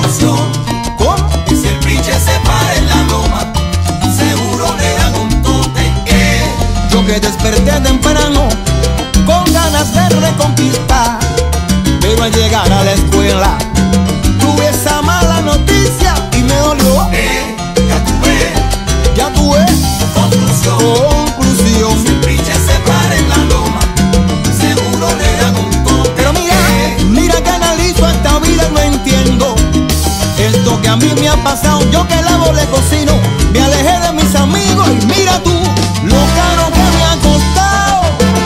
conclusión. ¿Cómo? Y si el pinche se para en la loma, seguro le dan un tote. Yo que desperté temprano con ganas de reconquistar, pero al llegar a la escuela tuve esa mala noticia y me dolió. Ya tuve conclusión. Conclusión. Si el pinche se para en la loma, seguro le dan un tote. Pero mira que analizo esta vida y no entiendo esto que a mí me ha pasado. Yo que lavo, le cocino, me alejé de mis amigos y mira tú lo caro que me ha costado.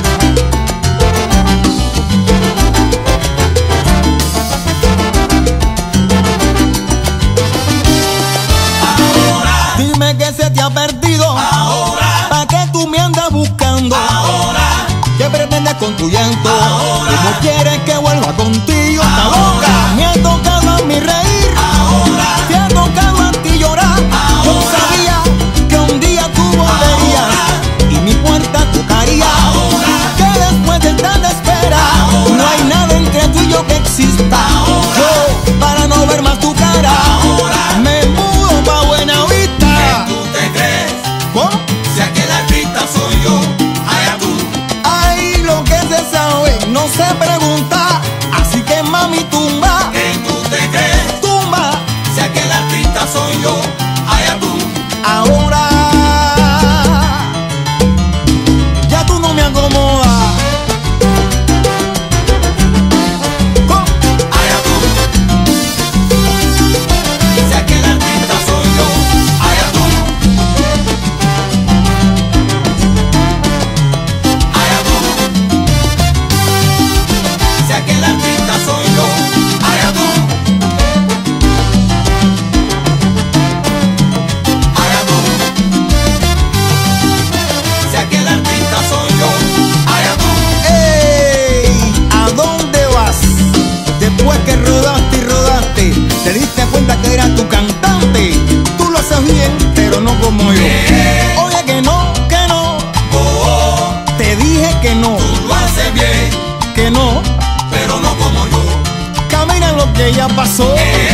Ahora, Dime que se te ha perdido. ahora, ¿Para qué tú me andas buscando? ahora, ¿Qué pretendes con tu llanto? Ahora. ¿Cómo quieres que vuelva contigo? ¡Esta Ahora. boca! Me ha tocado a mí reír, ahora, te ha tocado a ti llorar. Yo Ahora. sabía que un día tú volverías y mi puerta tocaría. Ahora. Que después de tanta espera Ahora. no hay nada entre tú y yo que exista. Ahora. Yo, para no ver más tu cara, Ahora. me mudo pa' Buenavista. ¿tú te crees? ¿Cómo? Si aquel artista soy yo, allá tú. Ay, lo que se sabe no se pregunta. Así que mami, tumba, ¿Tú te crees? tumba. Si aquel artista soy yo, allá tú. Ahora ya tú no me acomodas. ¿Cómo? Allá tú. Si aquel artista soy yo, allá tú. Allá tú. Si aquel artista soy yo, allá tú. Allá tú. Si aquel artista soy yo, allá tú. ¡Ey! ¿A dónde vas? Después que rodaste y rodaste, te diste cuenta que era tu cantante. Tú lo haces bien, pero no como yo. Oye, que no, que no. Oh, Te dije que no, tú lo haces bien, que no. pero no como yo. Camina lo que ya pasó.